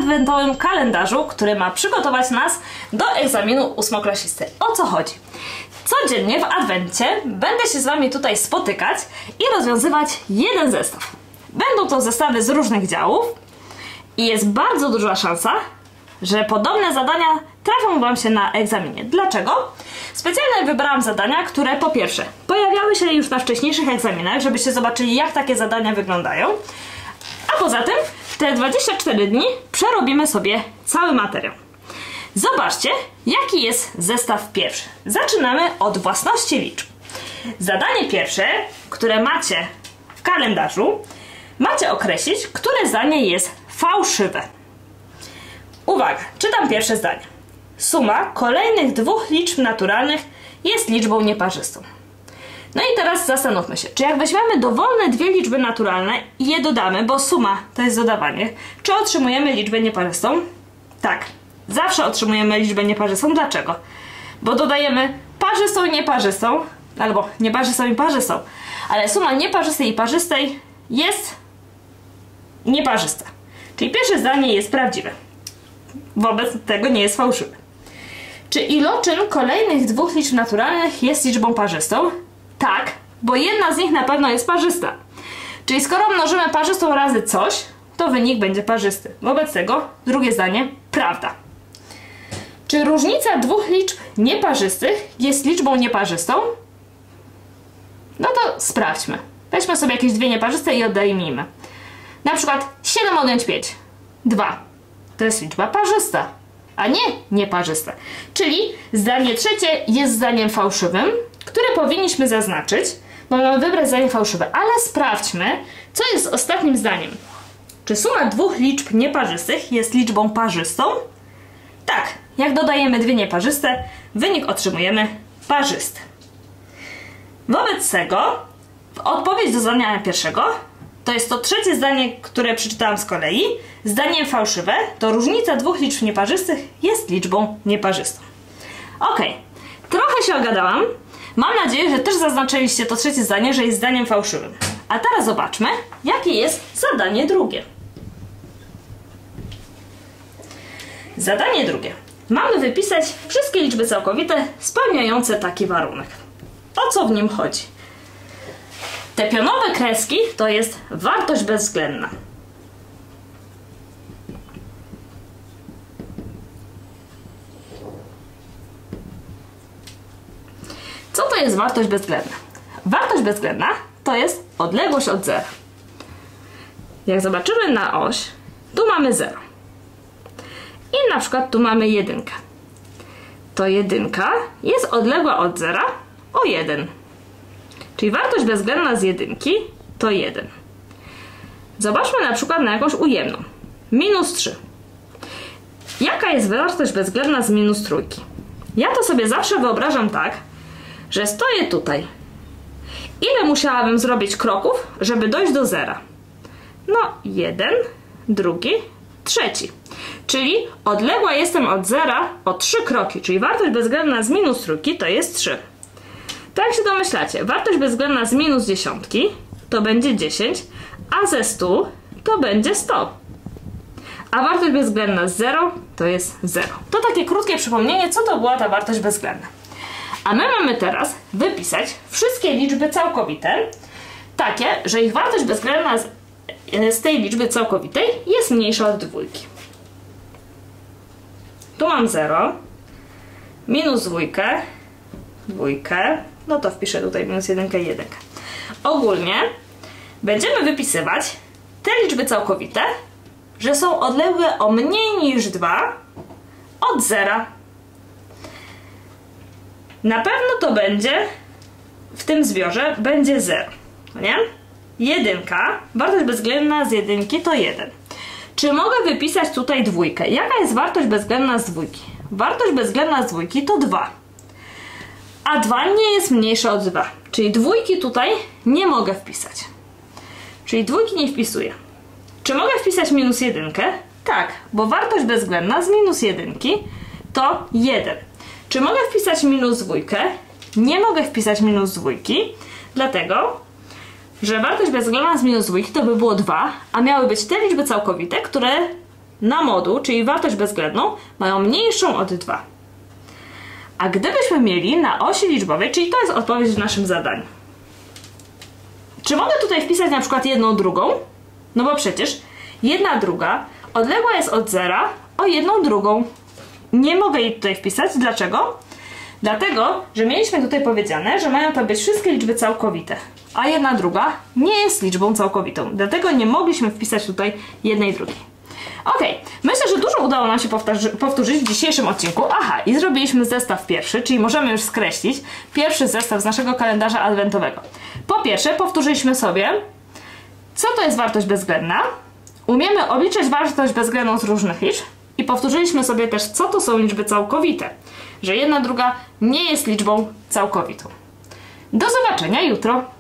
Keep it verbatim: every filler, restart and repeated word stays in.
adwentowym kalendarzu, który ma przygotować nas do egzaminu ósmoklasisty. O co chodzi? Codziennie w adwencie będę się z Wami tutaj spotykać i rozwiązywać jeden zestaw. Będą to zestawy z różnych działów i jest bardzo duża szansa, że podobne zadania trafią Wam się na egzaminie. Dlaczego? Specjalnie wybrałam zadania, które po pierwsze pojawiały się już na wcześniejszych egzaminach, żebyście zobaczyli, jak takie zadania wyglądają, a poza tym w te dwadzieścia cztery dni przerobimy sobie cały materiał. Zobaczcie, jaki jest zestaw pierwszy. Zaczynamy od własności liczb. Zadanie pierwsze, które macie w kalendarzu, macie określić, które zdanie jest fałszywe. Uwaga, czytam pierwsze zdanie. Suma kolejnych dwóch liczb naturalnych jest liczbą nieparzystą. No i teraz zastanówmy się, czy jak weźmiemy dowolne dwie liczby naturalne i je dodamy, bo suma to jest dodawanie, czy otrzymujemy liczbę nieparzystą? Tak, zawsze otrzymujemy liczbę nieparzystą. Dlaczego? Bo dodajemy parzystą i nieparzystą, albo nieparzystą i parzystą, ale suma nieparzystej i parzystej jest nieparzysta. Czyli pierwsze zdanie jest prawdziwe. Wobec tego nie jest fałszywe. Czy iloczyn kolejnych dwóch liczb naturalnych jest liczbą parzystą? Tak, bo jedna z nich na pewno jest parzysta. Czyli skoro mnożymy parzystą razy coś, to wynik będzie parzysty. Wobec tego drugie zdanie prawda. Czy różnica dwóch liczb nieparzystych jest liczbą nieparzystą? No to sprawdźmy. Weźmy sobie jakieś dwie nieparzyste i oddajmy. Na przykład siedem odjąć pięć. dwa. To jest liczba parzysta, a nie nieparzysta. Czyli zdanie trzecie jest zdaniem fałszywym, które powinniśmy zaznaczyć, bo mamy wybrać zdanie fałszywe. Ale sprawdźmy, co jest z ostatnim zdaniem. Czy suma dwóch liczb nieparzystych jest liczbą parzystą? Tak, jak dodajemy dwie nieparzyste, wynik otrzymujemy parzysty. Wobec tego odpowiedź do zdania pierwszego to jest to trzecie zdanie, które przeczytałam z kolei. Zdanie fałszywe to różnica dwóch liczb nieparzystych jest liczbą nieparzystą. Ok, trochę się ogadałam. Mam nadzieję, że też zaznaczyliście to trzecie zdanie, że jest zdaniem fałszywym. A teraz zobaczmy, jakie jest zadanie drugie. Zadanie drugie. Mamy wypisać wszystkie liczby całkowite spełniające taki warunek. O co w nim chodzi? Te pionowe kreski to jest wartość bezwzględna. Co to jest wartość bezwzględna? Wartość bezwzględna to jest odległość od zera. Jak zobaczymy na oś, tu mamy zero. I na przykład tu mamy jedynkę. To jedynka jest odległa od zera o jeden. Czyli wartość bezwzględna z jedynki to jeden. Zobaczmy na przykład na jakąś ujemną. Minus trzy. Jaka jest wartość bezwzględna z minus trójki? Ja to sobie zawsze wyobrażam tak, że stoję tutaj. Ile musiałabym zrobić kroków, żeby dojść do zera? No, jeden, drugi, trzeci. Czyli odległa jestem od zera o trzy kroki, czyli wartość bezwzględna z minus trójki to jest trzy. Tak jak się domyślacie, wartość bezwzględna z minus dziesiątki to będzie dziesięć, a ze stu to będzie sto. A wartość bezwzględna z zera to jest zero. To takie krótkie przypomnienie, co to była ta wartość bezwzględna. A my mamy teraz wypisać wszystkie liczby całkowite, takie, że ich wartość bezwzględna z, z tej liczby całkowitej jest mniejsza od dwójki. Tu mam zero, minus dwójkę, dwójkę, no to wpiszę tutaj minus jedynkę i jedynkę. Ogólnie będziemy wypisywać te liczby całkowite, że są odległe o mniej niż dwa od zera. Na pewno to będzie w tym zbiorze będzie zero, nie? Jedynka, wartość bezwzględna z jedynki to jeden. Czy mogę wypisać tutaj dwójkę? Jaka jest wartość bezwzględna z dwójki? Wartość bezwzględna z dwójki to dwa. A dwa nie jest mniejsze od dwa. Czyli dwójki tutaj nie mogę wpisać. Czyli dwójki nie wpisuję. Czy mogę wpisać minus jedynkę? Tak, bo wartość bezwzględna z minus jedynki to jeden. Czy mogę wpisać minus dwójkę? Nie mogę wpisać minus dwójki, dlatego, że wartość bezwzględna z minus dwójki to by było dwa, a miały być te liczby całkowite, które na moduł, czyli wartość bezwzględną, mają mniejszą od dwa. A gdybyśmy mieli na osi liczbowej, czyli to jest odpowiedź w naszym zadaniu. Czy mogę tutaj wpisać na przykład jedną drugą? No bo przecież jedna druga odległa jest od zera o jedną drugą. Nie mogę jej tutaj wpisać. Dlaczego? Dlatego, że mieliśmy tutaj powiedziane, że mają to być wszystkie liczby całkowite, a jedna druga nie jest liczbą całkowitą. Dlatego nie mogliśmy wpisać tutaj jednej drugiej. Ok, myślę, że dużo udało nam się powtórzyć w dzisiejszym odcinku. Aha, i zrobiliśmy zestaw pierwszy, czyli możemy już skreślić pierwszy zestaw z naszego kalendarza adwentowego. Po pierwsze, powtórzyliśmy sobie, co to jest wartość bezwzględna. Umiemy obliczać wartość bezwzględną z różnych liczb. I powtórzyliśmy sobie też, co to są liczby całkowite. Że jedna druga nie jest liczbą całkowitą. Do zobaczenia jutro.